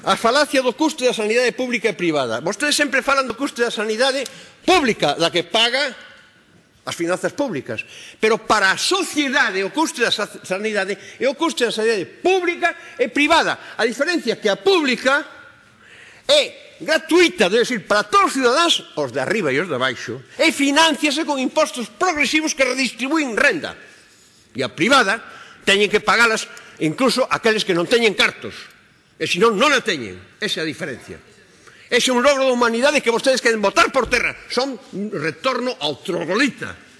a falacia do custo da sanidade pública e privada. Vostedes sempre falan do custo da sanidade pública, da que paga as finanzas públicas. Pero para a sociedade o custo da sanidade é o custo da sanidade pública e privada. A diferencia é que a pública é gratuita, debe ser para todos os cidadáns, os de arriba e os de abaixo, e financiase con impostos progresivos que redistribúen renda. E a privada teñen que pagalas incluso aqueles que non teñen cartos, e senón non a teñen. Esa é a diferencia. Ese é un logro da humanidade que vostedes queren botar por terra. Son un retorno ao troglodita.